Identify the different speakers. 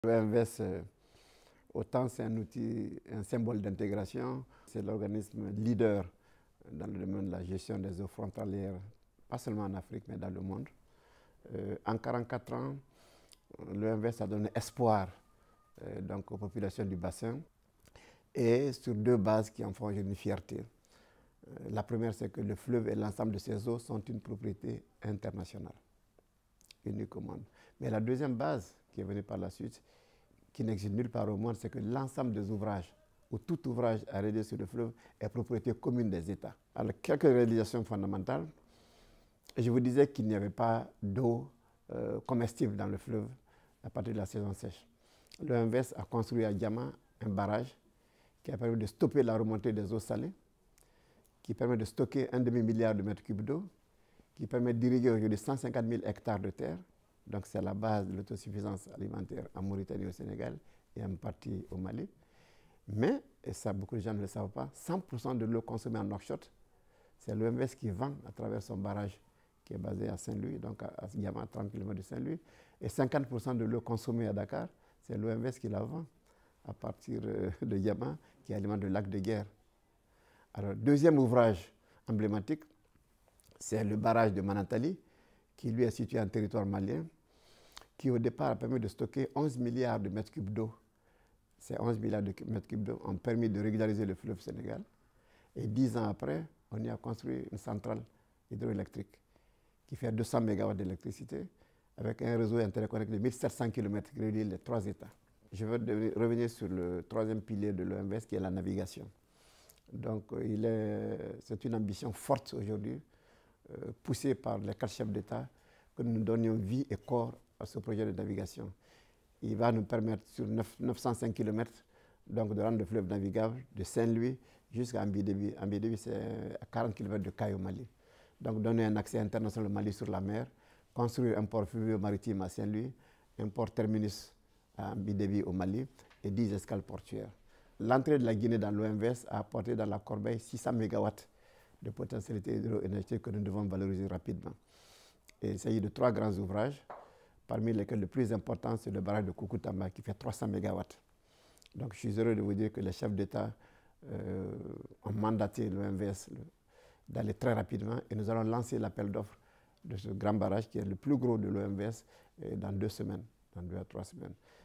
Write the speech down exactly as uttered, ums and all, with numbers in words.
Speaker 1: L'O M V S, euh, autant c'est un outil, un symbole d'intégration, c'est l'organisme leader dans le domaine de la gestion des eaux frontalières, pas seulement en Afrique, mais dans le monde. Euh, en quarante-quatre ans, l'O M V S a donné espoir euh, donc aux populations du bassin et sur deux bases qui en font une fierté. Euh, la première, c'est que le fleuve et l'ensemble de ses eaux sont une propriété internationale, unique au monde. Mais la deuxième base, qui est venue par la suite, qui n'existe nulle part au monde, c'est que l'ensemble des ouvrages, ou tout ouvrage à réaliser sur le fleuve, est propriété commune des États. Alors, quelques réalisations fondamentales. Je vous disais qu'il n'y avait pas d'eau euh, comestible dans le fleuve à partir de la saison sèche. L'O M V S a construit à Diama un barrage qui a permis de stopper la remontée des eaux salées, qui permet de stocker un demi-milliard de mètres cubes d'eau, qui permet d'irriguer aujourd'hui cent cinquante mille hectares de terre. Donc c'est la base de l'autosuffisance alimentaire en Mauritanie et au Sénégal et en partie au Mali. Mais, et ça beaucoup de gens ne le savent pas, cent pour cent de l'eau consommée en Nouakchott, c'est l'O M V S qui vend à travers son barrage qui est basé à Saint-Louis, donc à Diama, à trente kilomètres de Saint-Louis. Et cinquante pour cent de l'eau consommée à Dakar, c'est l'O M V S qui la vend à partir de Diama, qui alimente le lac de Guerre. Alors, deuxième ouvrage emblématique, c'est le barrage de Manantali, qui lui est situé en territoire malien, qui au départ a permis de stocker onze milliards de mètres cubes d'eau. Ces onze milliards de mètres cubes d'eau ont permis de régulariser le fleuve Sénégal. Et dix ans après, on y a construit une centrale hydroélectrique qui fait deux cents mégawatts d'électricité avec un réseau interconnecté de mille sept cents kilomètres qui relie les trois États. Je veux revenir sur le troisième pilier de l'O M V S qui est la navigation. Donc, il est, c'est une ambition forte aujourd'hui, euh, poussée par les quatre chefs d'État, que nous donnions vie et corps à ce projet de navigation. Il va nous permettre sur neuf cent cinq kilomètres donc, de rendre le fleuve navigable de Saint-Louis jusqu'à Ambidebi. Ambidebi, c'est à quarante kilomètres de Caille au Mali. Donc donner un accès international au Mali sur la mer, construire un port fluvio-maritime à Saint-Louis, un port terminus à Ambidebi au Mali et dix escales portuaires. L'entrée de la Guinée dans l'O M V S a apporté dans la corbeille six cents mégawatts de potentialité hydroénergétique que nous devons valoriser rapidement. Et il s'agit de trois grands ouvrages, parmi lesquels le plus important, c'est le barrage de Koukoutamba qui fait trois cents mégawatts. Donc je suis heureux de vous dire que les chefs d'État euh, ont mandaté l'O M V S d'aller très rapidement et nous allons lancer l'appel d'offres de ce grand barrage qui est le plus gros de l'O M V S dans deux semaines, dans deux à trois semaines.